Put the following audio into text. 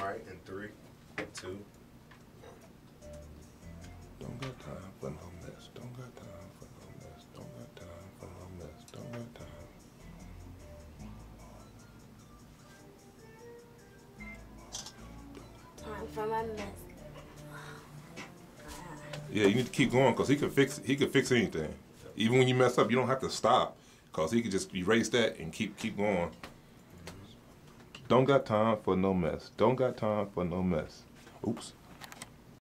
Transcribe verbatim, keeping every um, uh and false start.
right, in three, two. Don't got time for no mess. Don't got time for no mess. Don't got time for no mess. Don't got time. Time for my mess. Yeah, you need to keep going because he can fix. He can fix anything. Even when you mess up, you don't have to stop because he can just erase that and keep keep going. Don't got time for no mess. Don't got time for no mess. Oops.